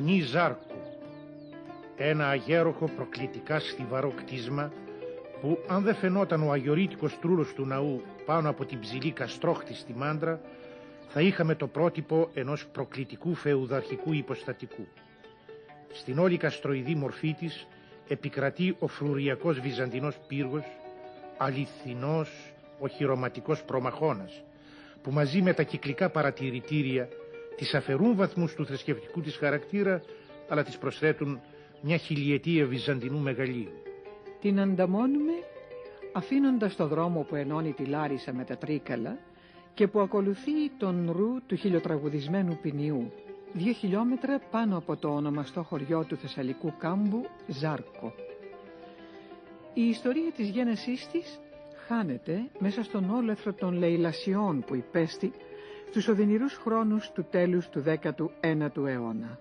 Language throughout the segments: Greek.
Μονή Ζάρκου. Ένα αγέροχο προκλητικά στιβαρό κτίσμα που αν δεν φαινόταν ο αγιορείτικος τρούλος του ναού πάνω από την ψηλή καστρόχτη στη Μάντρα, θα είχαμε το πρότυπο ενός προκλητικού φεουδαρχικού υποστατικού. Στην όλη καστροειδή μορφή της επικρατεί ο φρουριακός βυζαντινός πύργος, αληθινός οχυρωματικός προμαχώνας, που μαζί με τα κυκλικά παρατηρητήρια της αφαιρούν βαθμούς του θρησκευτικού της χαρακτήρα, αλλά της προσθέτουν μια χιλιετία βυζαντινού μεγαλείου. Την ανταμώνουμε αφήνοντας το δρόμο που ενώνει τη Λάρισα με τα Τρίκαλα και που ακολουθεί τον ρου του χιλιοτραγουδισμένου ποινιού, 2 χιλιόμετρα πάνω από το ονομαστό χωριό του Θεσσαλικού κάμπου Ζάρκο. Η ιστορία της γένεσής της χάνεται μέσα στον όλεθρο των λαιλασιών που υπέστη στους οδυνηρούς χρόνους του τέλους του 19ου αιώνα.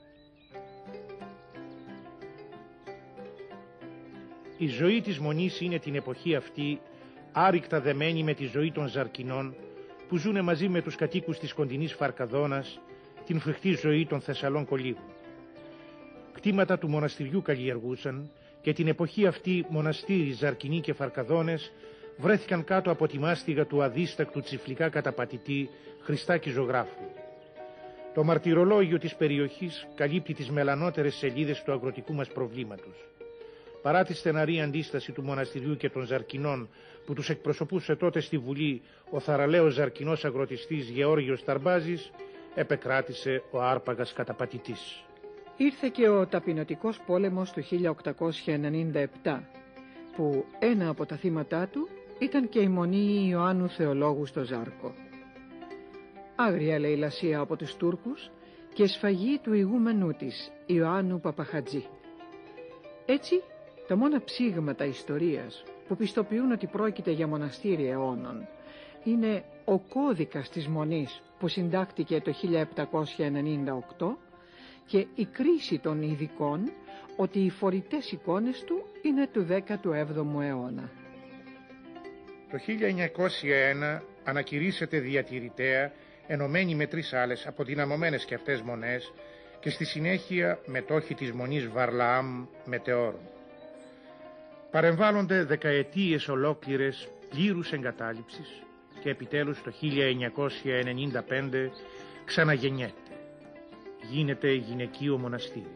Η ζωή της Μονής είναι την εποχή αυτή άρρηκτα δεμένη με τη ζωή των Ζαρκινών που ζουνε μαζί με τους κατοίκους της κοντινής Φαρκαδόνας την φρικτή ζωή των Θεσσαλών κολύγων. Κτήματα του μοναστηριού καλλιεργούσαν και την εποχή αυτή μοναστήρι, Ζαρκινοί και Φαρκαδόνες βρέθηκαν κάτω από τη μάστιγα του αδίστακτου τσιφλικά καταπατητή Χριστάκη Ζωγράφου. Το μαρτυρολόγιο της περιοχής καλύπτει τις μελανότερες σελίδες του αγροτικού μας προβλήματος. Παρά τη στεναρή αντίσταση του μοναστηριού και των Ζαρκινών που τους εκπροσωπούσε τότε στη Βουλή ο θαραλέος Ζαρκινός αγροτιστής Γεώργιος Ταρμπάζης, επεκράτησε ο άρπαγας καταπατητής. Ήρθε και ο ταπεινωτικός πόλεμος του 1897, που ένα από τα θύματά του ήταν και η Μονή Ιωάννου Θεολόγου στο Ζάρκο. Άγρια λαιλασία από τους Τούρκους και σφαγή του ηγούμενού της, Ιωάννου Παπαχατζή. Έτσι, τα μόνα ψήγματα ιστορίας που πιστοποιούν ότι πρόκειται για μοναστήρι αιώνων είναι ο κώδικας της Μονής που συντάχθηκε το 1798 και η κρίση των ειδικών ότι οι φορητές εικόνες του είναι του 17ου αιώνα. Το 1901 ανακηρύσσεται διατηρητέα ενωμένη με 3 άλλες αποδυναμωμένες και αυτές μονές και στη συνέχεια μετόχοι της Μονής Βαρλαάμ Μετεώρου. Παρεμβάλλονται δεκαετίες ολόκληρες πλήρους εγκατάλειψης και επιτέλους το 1995 ξαναγεννιέται. Γίνεται γυναικείο μοναστήρι.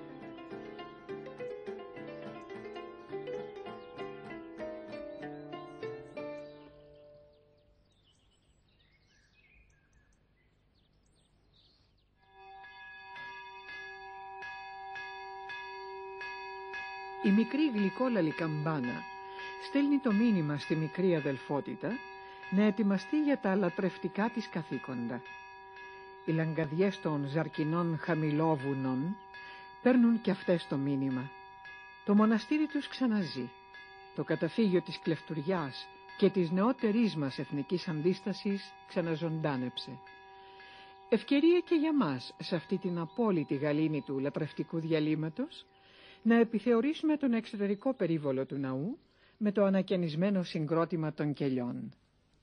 Η μικρή γλυκόλαλη καμπάνα στέλνει το μήνυμα στη μικρή αδελφότητα να ετοιμαστεί για τα λατρευτικά της καθήκοντα. Οι λαγκαδιές των Ζαρκινών χαμηλόβουνων παίρνουν και αυτές το μήνυμα. Το μοναστήρι τους ξαναζεί. Το καταφύγιο της κλεφτουριάς και της νεότερης μας εθνικής αντίστασης ξαναζωντάνεψε. Ευκαιρία και για μας, σε αυτή την απόλυτη γαλήνη του λατρευτικού διαλύματος, να επιθεωρήσουμε τον εξωτερικό περίβολο του ναού με το ανακαινισμένο συγκρότημα των κελιών.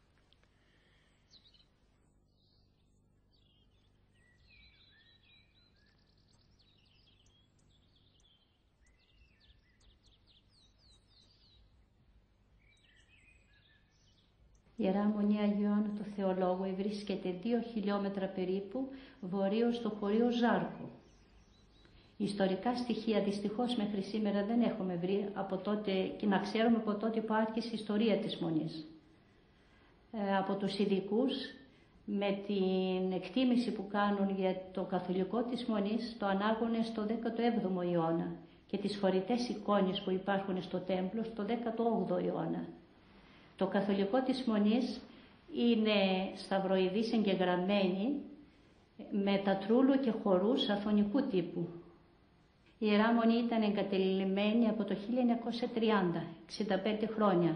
Η Ιερά Μονή Αγίου Ιωάννου του Θεολόγου βρίσκεται 2 χιλιόμετρα περίπου βορείως στο χωρίο Ζάρκο. Ιστορικά στοιχεία δυστυχώς μέχρι σήμερα δεν έχουμε βρει από τότε, και να ξέρουμε από τότε που άρχισε η ιστορία της Μονής. Από τους ειδικούς, με την εκτίμηση που κάνουν για το καθολικό της Μονής, το ανάγονται στο 17ο αιώνα και τις φορητές εικόνες που υπάρχουν στο τέμπλο στο 18ο αιώνα. Το καθολικό της Μονής είναι σταυροειδής εγγεγραμμένη με τα τρούλο και χορούς αθωνικού τύπου. Η Ιερά Μονή ήταν εγκατελειμμένη από το 1930, 65 χρόνια.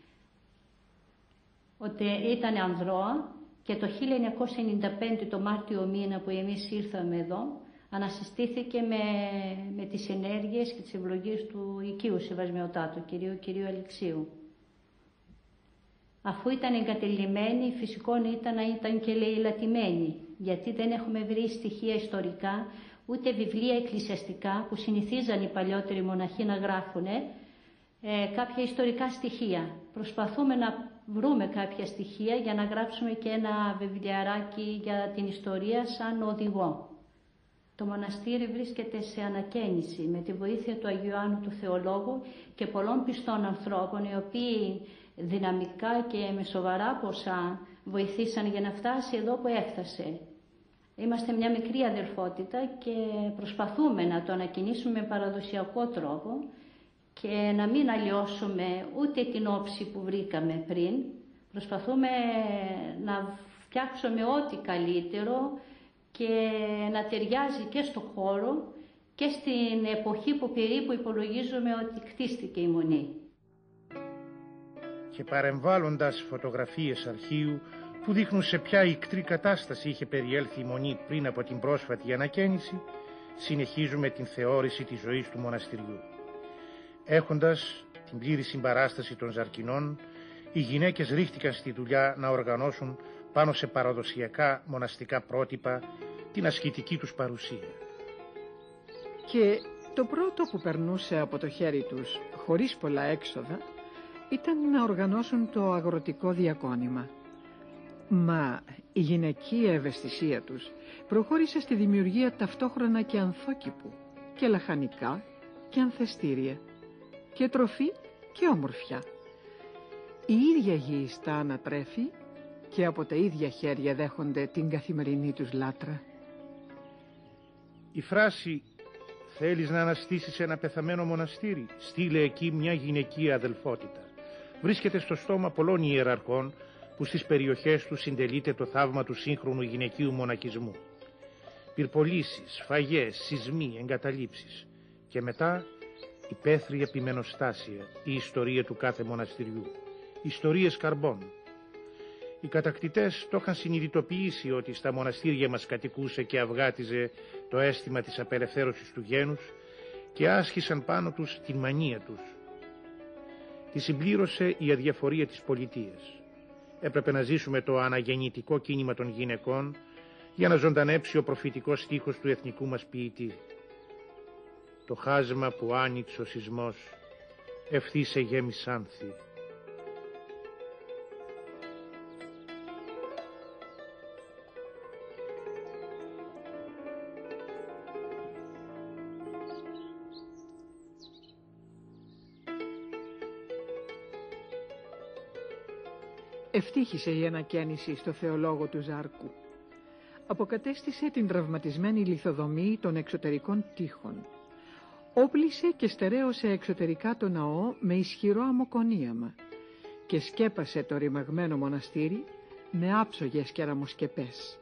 Ότι ήταν ανδρώα και το 1995 το Μάρτιο μήνα που εμείς ήρθαμε εδώ, ανασυστήθηκε με τις ενέργειες και τις ευλογίες του οικείου Σεβασμιωτάτου, κυρίου Αλεξίου. Αφού ήταν εγκατελειμμένη, φυσικό ήταν και λαιλατημένη, γιατί δεν έχουμε βρει στοιχεία ιστορικά ούτε βιβλία εκκλησιαστικά που συνηθίζαν οι παλιότεροι μοναχοί να γράφουν, κάποια ιστορικά στοιχεία. Προσπαθούμε να βρούμε κάποια στοιχεία για να γράψουμε και ένα βιβλιαράκι για την ιστορία σαν οδηγό. Το μοναστήρι βρίσκεται σε ανακαίνιση με τη βοήθεια του Αγίου Ιωάννου του Θεολόγου και πολλών πιστών ανθρώπων, οι οποίοι δυναμικά και με σοβαρά ποσά βοηθήσαν για να φτάσει εδώ που έφτασε. Είμαστε μια μικρή αδελφότητα και προσπαθούμε να το ανακοινήσουμε με παραδοσιακό τρόπο και να μην αλλοιώσουμε ούτε την όψη που βρήκαμε πριν. Προσπαθούμε να φτιάξουμε ό,τι καλύτερο και να ταιριάζει και στο χώρο και στην εποχή που περίπου υπολογίζουμε ότι κτίστηκε η Μονή. Και παρεμβάλλοντας φωτογραφίες αρχείου που δείχνουν σε ποια ικτρή κατάσταση είχε περιέλθει η Μονή πριν από την πρόσφατη ανακαίνιση, συνεχίζουμε την θεώρηση της ζωής του μοναστηριού. Έχοντας την πλήρη συμπαράσταση των Ζαρκινών, οι γυναίκες ρίχτηκαν στη δουλειά να οργανώσουν πάνω σε παραδοσιακά μοναστικά πρότυπα την ασκητική τους παρουσία. Και το πρώτο που περνούσε από το χέρι τους, χωρίς πολλά έξοδα, ήταν να οργανώσουν το αγροτικό διακόνημα. Μα η γυναικεία ευαισθησία τους προχώρησε στη δημιουργία ταυτόχρονα και ανθόκηπου και λαχανικά και ανθεστήρια και τροφή και όμορφια. Η ίδια γη στα ανατρέφει και από τα ίδια χέρια δέχονται την καθημερινή τους λάτρα. Η φράση «Θέλεις να αναστήσεις ένα πεθαμένο μοναστήρι, στείλε εκεί μια γυναικεία αδελφότητα» βρίσκεται στο στόμα πολλών ιεραρχών που στις περιοχές τους συντελείται το θαύμα του σύγχρονου γυναικείου μονακισμού. Πυρπολίσεις, σφαγές, σεισμοί, εγκαταλείψεις και μετά υπαίθρια επιμενοστάσια, η ιστορία του κάθε μοναστηριού, ιστορίες καρμπών. Οι κατακτητές το είχαν συνειδητοποιήσει ότι στα μοναστήρια μας κατοικούσε και αυγάτιζε το αίσθημα της απελευθέρωσης του γένους και άσχησαν πάνω τους την μανία τους. Τη συμπλήρωσε η αδιαφορία της πολιτείας. Έπρεπε να ζήσουμε το αναγεννητικό κίνημα των γυναικών για να ζωντανέψει ο προφητικός στίχος του εθνικού μας ποιητή. Το χάσμα που άνοιξε ο σεισμός ευθύσε γέμις άνθη. Ευτύχησε η ανακαίνιση στο θεολόγο του Ζάρκου. Αποκατέστησε την τραυματισμένη λιθοδομή των εξωτερικών τοίχων. Όπλησε και στερέωσε εξωτερικά το ναό με ισχυρό αμμοκονίαμα και σκέπασε το ρημαγμένο μοναστήρι με άψογες κεραμοσκεπές.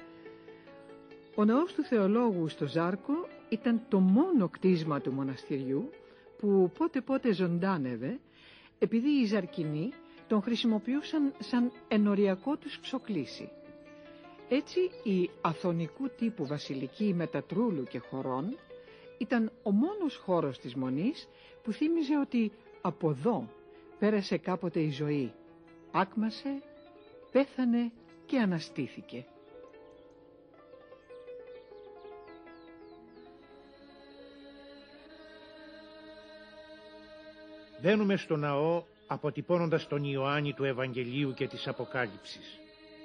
Ο ναός του θεολόγου στο Ζάρκο ήταν το μόνο κτίσμα του μοναστηριού που πότε ζωντάνευε, επειδή οι Ζαρκινοί τον χρησιμοποιούσαν σαν ενοριακό τους ξοκλήσι. Έτσι η αθωνικού τύπου βασιλική μετατρούλου και χωρών ήταν ο μόνος χώρος της Μονής που θύμιζε ότι από εδώ πέρασε κάποτε η ζωή, άκμασε, πέθανε και αναστήθηκε. Μπαίνουμε στο ναό αποτυπώνοντας τον Ιωάννη του Ευαγγελίου και της Αποκάλυψης.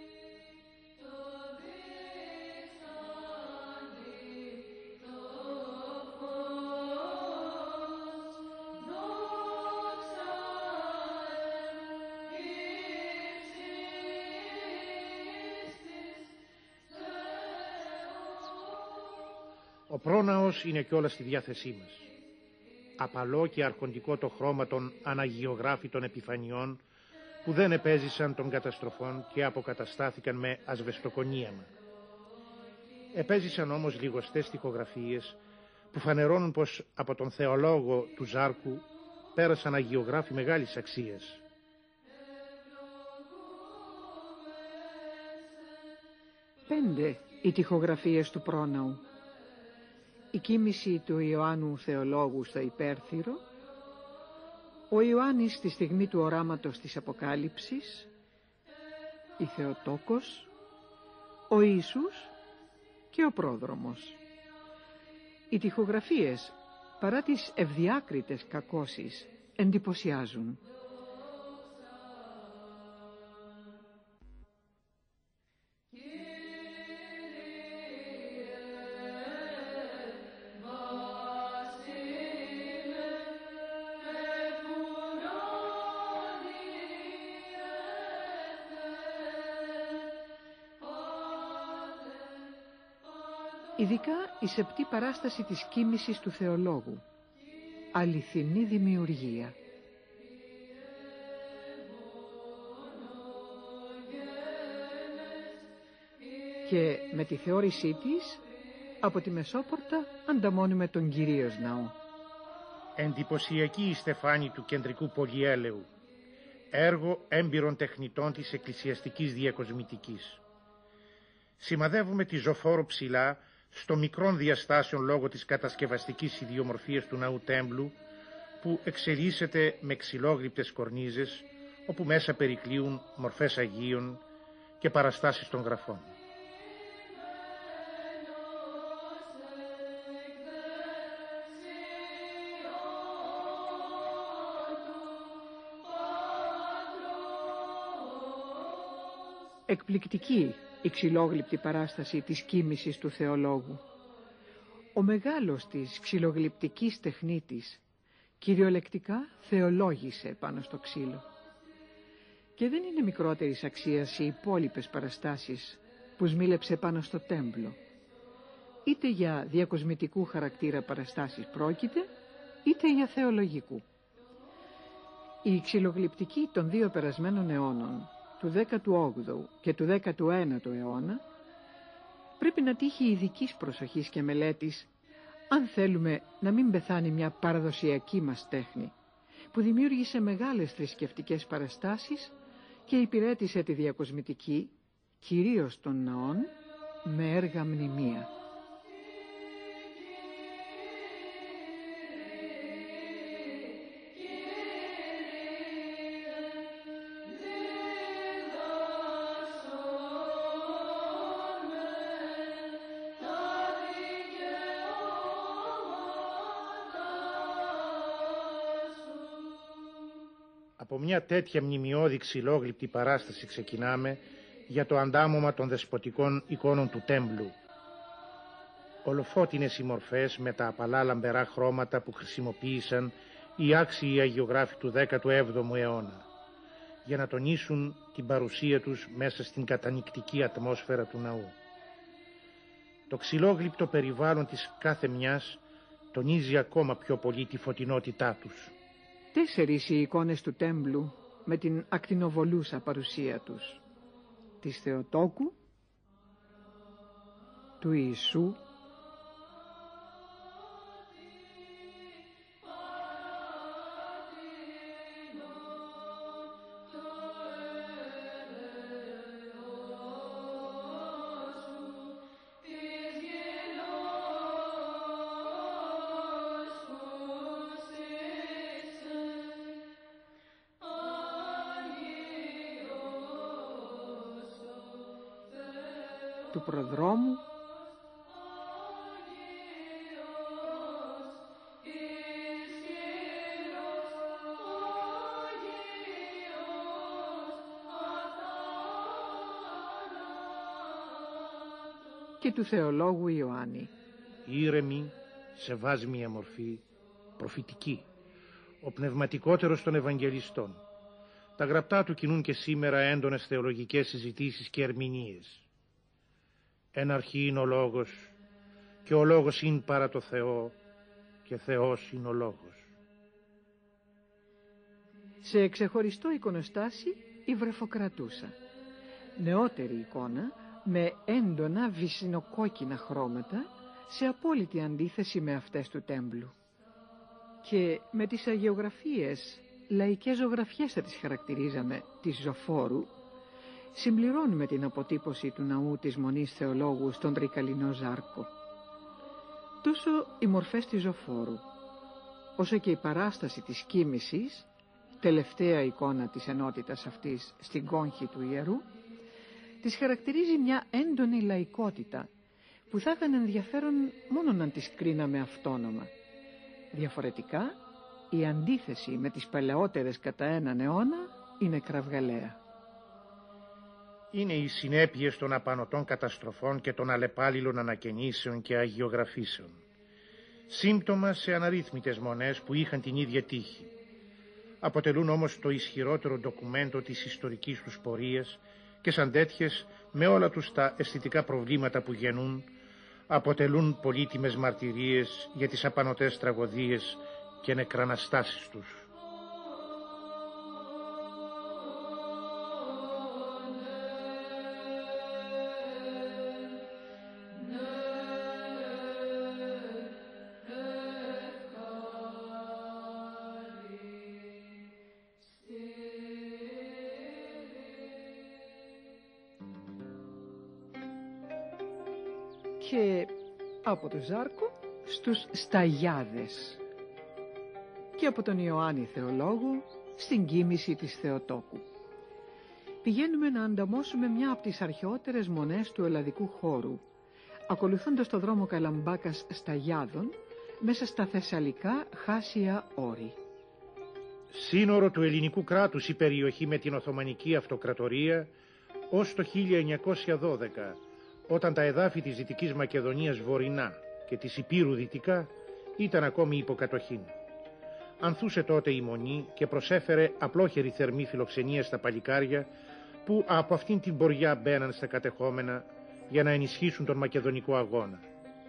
Ο πρόναος είναι κιόλας στη διάθεσή μας. Απαλό και αρχοντικό το χρώμα των αναγιογράφητων επιφανειών που δεν επέζησαν των καταστροφών και αποκαταστάθηκαν με ασβεστοκονίαμα. Επέζησαν όμως λιγοστές στιχογραφίες που φανερώνουν πως από τον θεολόγο του Ζάρκου πέρασαν αγιογράφοι μεγάλης αξίας. Πέντε οι τοιχογραφίες του πρόναου. Η κοίμηση του Ιωάννου Θεολόγου στο Υπέρθυρο, ο Ιωάννης στη στιγμή του οράματος της Αποκάλυψης, η Θεοτόκος, ο Ιησούς και ο Πρόδρομος. Οι τοιχογραφίες, παρά τις ευδιάκριτες κακώσεις, εντυπωσιάζουν. Ειδικά η σεπτή παράσταση της κοίμησης του Θεολόγου. Αληθινή δημιουργία. Και με τη θεώρησή της, από τη Μεσόπορτα ανταμώνουμε τον κυρίως ναό. Εντυπωσιακή η στεφάνη του κεντρικού πολυέλαιου, έργο έμπειρων τεχνητών της εκκλησιαστικής διακοσμητικής. Σημαδεύουμε τη ζωφόρο ψηλά, στο μικρών διαστάσεων λόγω της κατασκευαστικής ιδιομορφίας του ναού τέμπλου, που εξελίσσεται με ξυλόγλυπτες κορνίζες, όπου μέσα περικλείουν μορφές Αγίων και παραστάσεις των γραφών. Εκπληκτική η ξυλόγλυπτη παράσταση της κοίμησης του Θεολόγου. Ο μεγάλος της ξυλογλυπτικής τεχνίτης κυριολεκτικά θεολόγησε πάνω στο ξύλο. Και δεν είναι μικρότερης αξίας οι υπόλοιπες παραστάσεις που σμήλεψε πάνω στο τέμπλο. Είτε για διακοσμητικού χαρακτήρα παραστάσεις πρόκειται, είτε για θεολογικού. Η ξυλογλυπτική των δύο περασμένων αιώνων, του 18ου και του 19ου αιώνα, πρέπει να τύχει ειδικής προσοχής και μελέτης, αν θέλουμε να μην πεθάνει μια παραδοσιακή μας τέχνη, που δημιούργησε μεγάλες θρησκευτικές παραστάσεις και υπηρέτησε τη διακοσμητική, κυρίως των ναών, με έργα μνημεία. Από μια τέτοια μνημειώδη ξυλόγλυπτη παράσταση ξεκινάμε για το αντάμωμα των δεσποτικών εικόνων του τέμπλου. Ολοφώτινες οι μορφές με τα απαλά λαμπερά χρώματα που χρησιμοποίησαν οι άξιοι αγιογράφοι του 17ου αιώνα για να τονίσουν την παρουσία τους μέσα στην κατανυκτική ατμόσφαιρα του ναού. Το ξυλόγλυπτο περιβάλλον της κάθε μιας τονίζει ακόμα πιο πολύ τη φωτεινότητά τους. 4 οι εικόνες του τέμπλου με την ακτινοβολούσα παρουσία τους. Της Θεοτόκου, του Ιησού, του προδρόμου, και του Θεολόγου Ιωάννη. Ήρεμη, σε βάσμια μορφή, προφητική, ο πνευματικότερος των Ευαγγελιστών. Τα γραπτά του κινούν και σήμερα έντονες θεολογικές συζητήσεις και ερμηνείες. Εν αρχή είναι ο Λόγος, και ο Λόγος είναι παρά το Θεό, και Θεός είναι ο Λόγος. Σε ξεχωριστό εικονοστάσι η βρεφοκρατούσα. Νεότερη εικόνα με έντονα βυσσινοκόκκινα χρώματα, σε απόλυτη αντίθεση με αυτές του τέμπλου. Και με τις αγιογραφίες, λαϊκές ζωγραφιές θα τις χαρακτηρίζαμε, της ζωφόρου, συμπληρώνουμε την αποτύπωση του ναού της Μονής Θεολόγου στον Τρικαλινό Ζάρκο. Τόσο οι μορφές της ζωφόρου, όσο και η παράσταση της κοίμησης, τελευταία εικόνα της ενότητας αυτής στην κόγχη του ιερού, της χαρακτηρίζει μια έντονη λαϊκότητα που θα είχαν ενδιαφέρον μόνο να τις κρίναμε αυτόνομα. Διαφορετικά, η αντίθεση με τις παλαιότερες κατά έναν αιώνα είναι κραυγαλαία. Είναι οι συνέπειες των απανωτών καταστροφών και των αλλεπάλληλων ανακαινήσεων και αγιογραφήσεων. Σύμπτωμα σε αναρρύθμιτες μονές που είχαν την ίδια τύχη. Αποτελούν όμως το ισχυρότερο ντοκουμέντο της ιστορικής τους πορείας και σαν τέτοιες, με όλα τους τα αισθητικά προβλήματα που γεννούν, αποτελούν πολύτιμες μαρτυρίες για τις απανωτές τραγωδίες και νεκραναστάσεις τους. Και από τον Ζάρκο στους Σταγιάδες και από τον Ιωάννη Θεολόγου στην Κοίμηση της Θεοτόκου. Πηγαίνουμε να ανταμώσουμε μια από τις αρχαιότερες μονές του ελλαδικού χώρου, ακολουθώντας το δρόμο Καλαμπάκας Σταγιάδων μέσα στα θεσσαλικά χάσια όρη. Σύνορο του ελληνικού κράτους η περιοχή με την Οθωμανική Αυτοκρατορία ως το 1912, όταν τα εδάφη της Δυτικής Μακεδονίας βορεινά και της Υπήρου δυτικά ήταν ακόμη υποκατοχήν. Ανθούσε τότε η Μονή και προσέφερε απλόχερη θερμή φιλοξενία στα παλικάρια που από αυτήν την ποριά μπαίναν στα κατεχόμενα για να ενισχύσουν τον μακεδονικό αγώνα.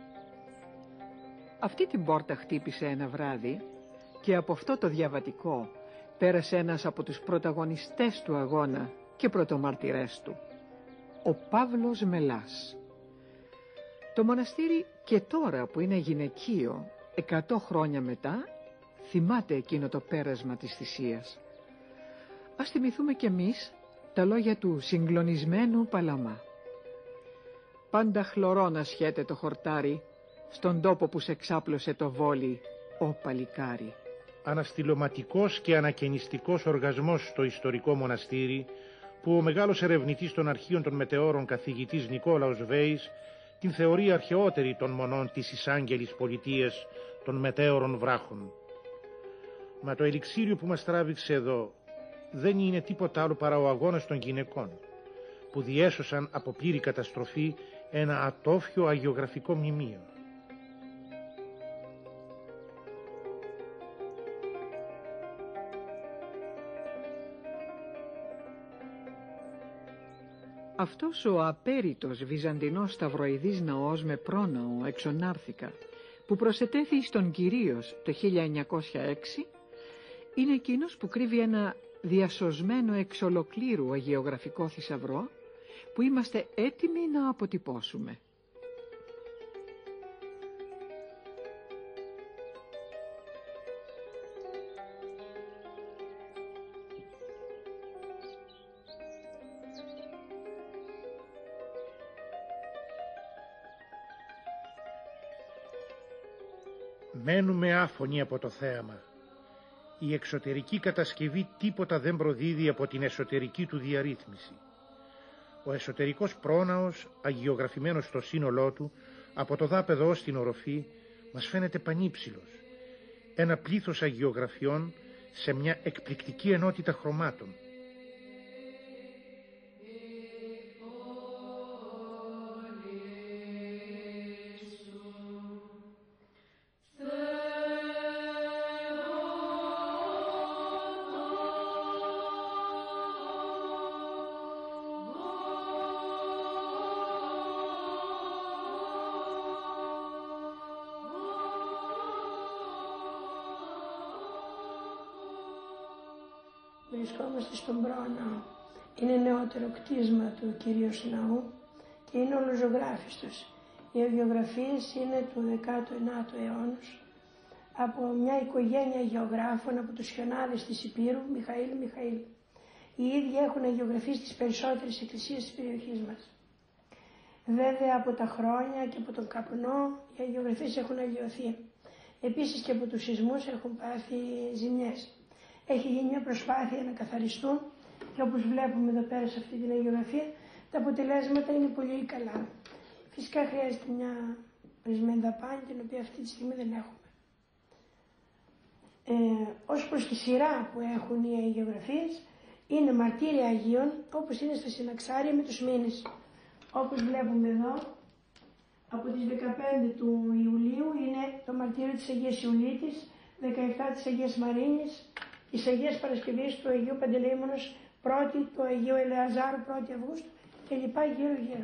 Αυτή την πόρτα χτύπησε ένα βράδυ και από αυτό το διαβατικό πέρασε ένας από τους πρωταγωνιστές του αγώνα και πρωτομαρτυρές του, ο Παύλος Μελάς. Το μοναστήρι και τώρα που είναι γυναικείο 100 χρόνια μετά θυμάται εκείνο το πέρασμα της θυσίας. Ας θυμηθούμε κι εμείς τα λόγια του συγκλονισμένου Παλαμά. Πάντα χλωρό να σχέται το χορτάρι στον τόπο που σε ξάπλωσε το βόλι, ο παλικάρι. Αναστηλωματικός και ανακαινιστικός οργασμός στο ιστορικό μοναστήρι που ο μεγάλος ερευνητής των αρχείων των μετεώρων καθηγητής Νικόλαος Βέης την θεωρεί αρχαιότερη των μονών της εισάγγελης πολιτείας των μετέωρων βράχων. Μα το ελιξίριο που μας τράβηξε εδώ δεν είναι τίποτα άλλο παρά ο αγώνας των γυναικών, που διέσωσαν από πλήρη καταστροφή ένα ατόφιο αγιογραφικό μνημείο. Αυτός ο απέριτος βυζαντινός σταυροειδής ναός με πρόναο εξονάρθηκα, που προσετέθη στον Κυρίως το 1906, είναι εκείνος που κρύβει ένα διασωσμένο εξ ολοκλήρου αγιογραφικό θησαυρό που είμαστε έτοιμοι να αποτυπώσουμε. Μένουμε άφωνοι από το θέαμα. Η εξωτερική κατασκευή τίποτα δεν προδίδει από την εσωτερική του διαρρύθμιση. Ο εσωτερικός πρόναος, αγιογραφημένος στο σύνολό του, από το δάπεδο ως την οροφή, μας φαίνεται πανύψηλος. Ένα πλήθος αγιογραφιών σε μια εκπληκτική ενότητα χρωμάτων. Βρισκόμαστε στον Πρόναο. Είναι νεότερο κτίσμα του κυρίως ναού και είναι ολοζωγράφιστος. Οι αγιογραφίες είναι του 19ου αιώνα από μια οικογένεια γεωγράφων από τους χιονάδες της Υπήρου, Μιχαήλ. Οι ίδιοι έχουν αγιογραφήσει τις περισσότερες εκκλησίες της περιοχής μας. Βέβαια από τα χρόνια και από τον καπνό οι αγιογραφίες έχουν αγιωθεί. Επίσης και από τους σεισμούς έχουν πάθει ζημιές. Έχει γίνει μια προσπάθεια να καθαριστούν και όπως βλέπουμε εδώ πέρα σε αυτή την αγιογραφία τα αποτελέσματα είναι πολύ καλά. Φυσικά χρειάζεται μια ορισμένη δαπάνη, την οποία αυτή τη στιγμή δεν έχουμε. Ως προς τη σειρά που έχουν οι αγιογραφίες, είναι μαρτύρια Αγίων, όπως είναι στα συναξάρια με τους μήνες. Όπως βλέπουμε εδώ, από τις 15 του Ιουλίου είναι το μαρτύριο της Αγίας Ιουλίτης, 17 της Αγίας Μαρίνης, της Αγίας Παρασκευής, του Αγίου Παντελεήμονος 1η, του Αγίου Ελεαζάρου 1η Αυγούστου και λοιπά γύρω.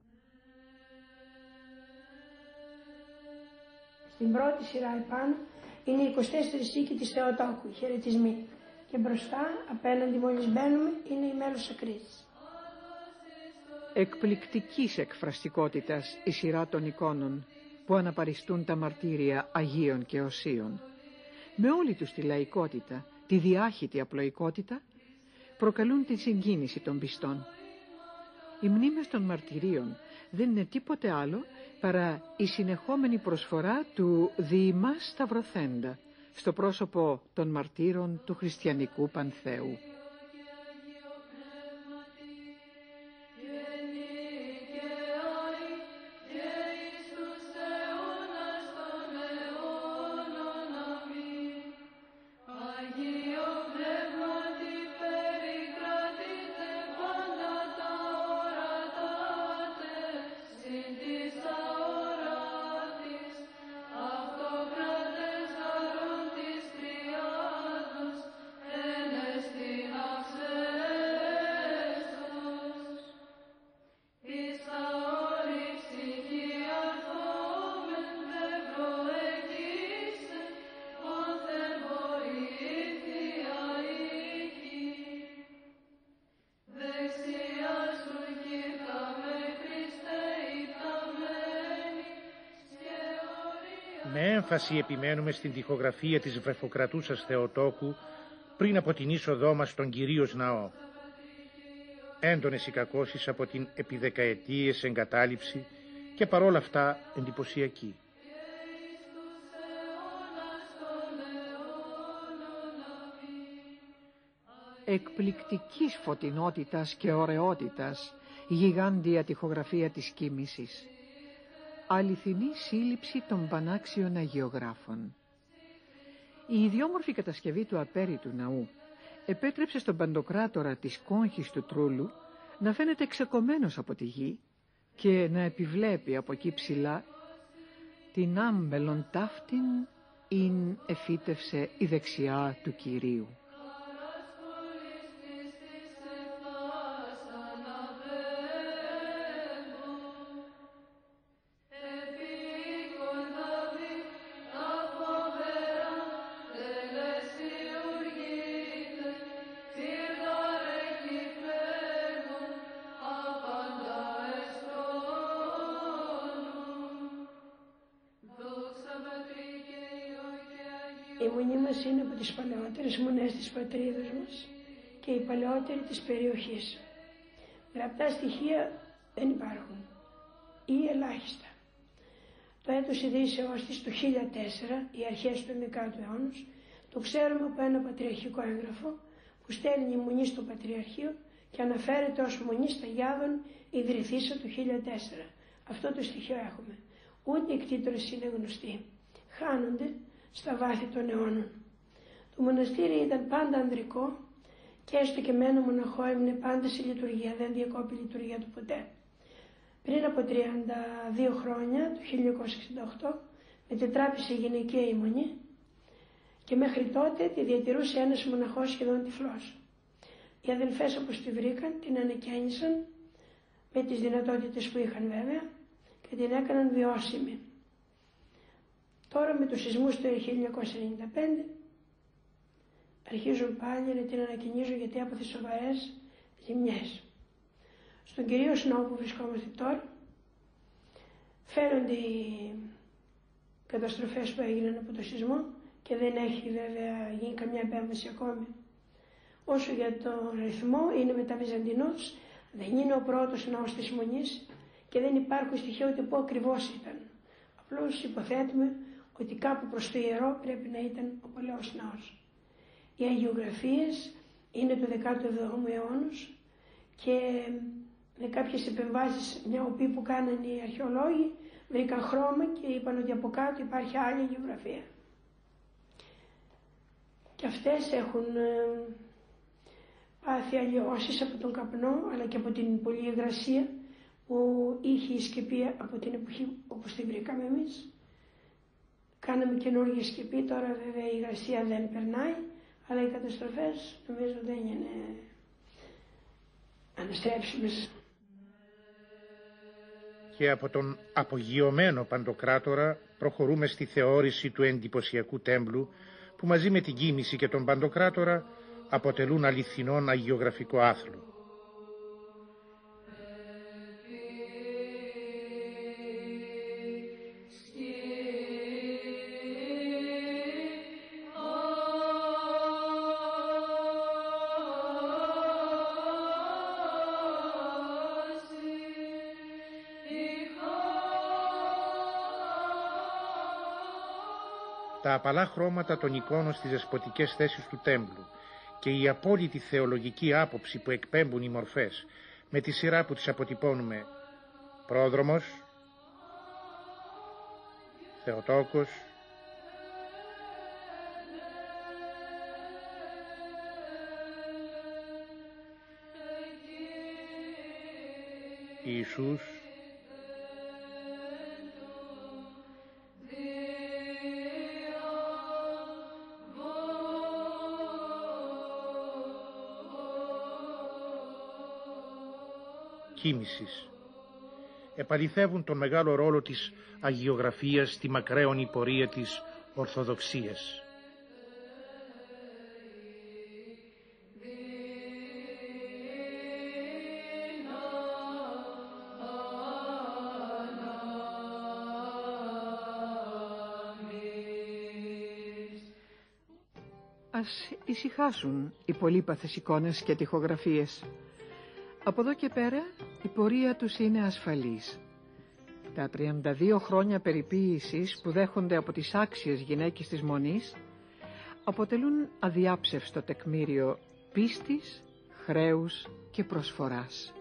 Στην πρώτη σειρά επάνω είναι οι 24 οίκοι της Θεοτόκου, οι χαιρετισμοί. Και μπροστά, απέναντι μόλις μπαίνουμε, είναι η μέλος ακρίτης. Εκπληκτικής εκφραστικότητας η σειρά των εικόνων που αναπαριστούν τα μαρτύρια Αγίων και Οσίων. Με όλη τους τη λαϊκότητα, τη διάχυτη απλοϊκότητα, προκαλούν τη συγκίνηση των πιστών. Οι μνήμες των μαρτυρίων δεν είναι τίποτε άλλο παρά η συνεχόμενη προσφορά του διημάς σταυρωθέντα στο πρόσωπο των μαρτύρων του χριστιανικού πανθέου. Με έμφαση επιμένουμε στην τοιχογραφία της βρεφοκρατούσας Θεοτόκου πριν από την είσοδό μας στον Κυρίως Ναό. Έντονες οι κακώσεις από την επί δεκαετίες εγκατάλειψη και παρόλα αυτά εντυπωσιακή. Εκπληκτικής φωτεινότητας και ωραιότητας η γιγάντια τοιχογραφία της κοίμησης. Αληθινή σύλληψη των πανάξιων αγιογράφων. Η ιδιόμορφη κατασκευή του απέριτου ναού επέτρεψε στον Παντοκράτορα της Κόγχης του Τρούλου να φαίνεται ξεκομμένος από τη γη και να επιβλέπει από εκεί ψηλά την άμπελον ταύτην ειν εφύτευσε η δεξιά του Κυρίου. Η μονή μας είναι από τις παλαιότερες μονές της πατρίδας μας και η παλαιότερη της περιοχής. Γραπτά στοιχεία δεν υπάρχουν ή ελάχιστα. Το έτος ειδήσεώς της το 1004, οι αρχές του 11ου αιώνα, το ξέρουμε από ένα πατριαρχικό έγγραφο που στέλνει η μονή στο Πατριαρχείο και αναφέρεται ως μονή Σταγιάδων ιδρυθήσα το 1004. Αυτό το στοιχείο έχουμε. Ούτε οι κτήτορες είναι γνωστοί. Χάνονται στα βάθη των αιώνων. Το μοναστήρι ήταν πάντα ανδρικό και έστω και με ένα μοναχό έμεινε πάντα σε λειτουργία, δεν διακόπη η λειτουργία του ποτέ. Πριν από 32 χρόνια, το 1968, μετετράπησε η γυναικεία η μονή και μέχρι τότε τη διατηρούσε ένας μοναχός σχεδόν τυφλός. Οι αδελφές όπως τη βρήκαν, την ανεκαίνισαν με τις δυνατότητες που είχαν βέβαια και την έκαναν βιώσιμη. Τώρα με τους σεισμούς του 1995 αρχίζουν πάλι να την ανακοινίζουν γιατί έπαθε σοβαρές ζημιές. Στον Κυρίως Ναό που βρισκόμαστε τώρα φαίνονται οι καταστροφές που έγιναν από το σεισμό και δεν έχει βέβαια γίνει καμιά επέμβαση ακόμη. Όσο για τον ρυθμό είναι μεταβυζαντινός, δεν είναι ο πρώτος ναός της Μονής και δεν υπάρχουν στοιχεία ούτε πού ακριβώς ήταν. Απλώς υποθέτουμε ότι κάπου προς το ιερό πρέπει να ήταν ο παλαιός ναός. Οι αγιογραφίες είναι του 17ου αιώνα και Με κάποιες επεμβάσεις μια οπή που κάνανε οι αρχαιολόγοι βρήκαν χρώμα και είπαν ότι από κάτω υπάρχει άλλη γεωγραφία. Και αυτές έχουν πάθει αλλοιώσεις από τον καπνό αλλά και από την πολλή υγρασία που είχε η σκεπή από την εποχή όπως την βρήκαμε εμείς. Κάναμε καινούργια σκεπή, τώρα βέβαια η υγρασία δεν περνάει, αλλά οι καταστροφές νομίζω δεν είναι αναστρέψιμες. Και από τον απογειωμένο Παντοκράτορα προχωρούμε στη θεώρηση του εντυπωσιακού τέμπλου που μαζί με την κοίμηση και τον Παντοκράτορα αποτελούν αληθινόν αγιογραφικό άθλο. Τα απαλά χρώματα των εικόνων στις δεσποτικές θέσεις του τέμπλου και η απόλυτη θεολογική άποψη που εκπέμπουν οι μορφές με τη σειρά που τις αποτυπώνουμε: πρόδρομος, Θεοτόκος, Ιησούς, κοίμησης, επαληθεύουν τον μεγάλο ρόλο της αγιογραφίας στη μακραίωνη πορεία της Ορθοδοξίας. Ας ησυχάσουν οι πολύπαθες εικόνες και τοιχογραφίες. Από εδώ και πέρα η πορεία τους είναι ασφαλής. Τα 32 χρόνια περιποίησης που δέχονται από τις άξιες γυναίκες της Μονής αποτελούν αδιάψευστο τεκμήριο πίστης, χρέους και προσφοράς.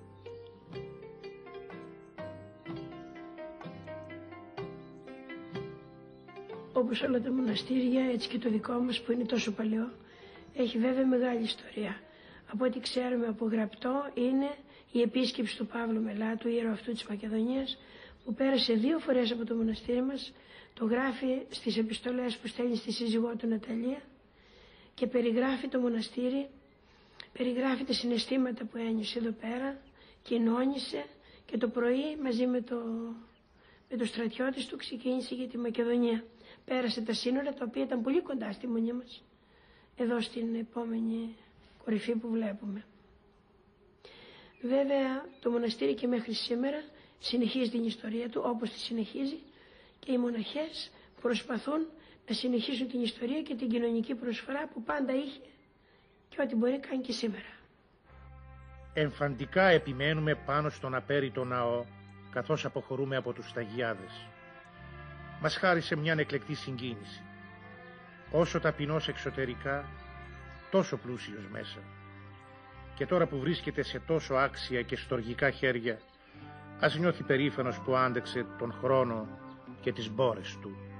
Όπως όλα τα μοναστήρια, έτσι και το δικό μας που είναι τόσο παλαιό, έχει βέβαια μεγάλη ιστορία. Από ό,τι ξέρουμε από γραπτό είναι η επίσκεψη του Παύλου Μελά, του ιερού αυτού της Μακεδονίας, που πέρασε 2 φορές από το μοναστήρι μας, το γράφει στις επιστολές που στέλνει στη σύζυγό του Ναταλία και περιγράφει το μοναστήρι, περιγράφει τα συναισθήματα που ένιωσε εδώ πέρα, κοινώνησε και το πρωί μαζί με το στρατιώτης του ξεκίνησε για τη Μακεδονία. Πέρασε τα σύνορα τα οποία ήταν πολύ κοντά στη Μονή μας, εδώ στην επόμενη κορυφή που βλέπουμε. Βέβαια το μοναστήρι και μέχρι σήμερα συνεχίζει την ιστορία του όπως τη συνεχίζει και οι μοναχές προσπαθούν να συνεχίσουν την ιστορία και την κοινωνική προσφορά που πάντα είχε και ό,τι μπορεί κάνει και σήμερα. Εμφαντικά επιμένουμε πάνω στον απέριτο ναό καθώς αποχωρούμε από τους σταγιάδες. Μας χάρισε μια εκλεκτή συγκίνηση. Όσο ταπεινός εξωτερικά, τόσο πλούσιος μέσα. Και τώρα που βρίσκεται σε τόσο άξια και στοργικά χέρια, ας νιώθει περήφανος που άντεξε τον χρόνο και τις μπόρες του.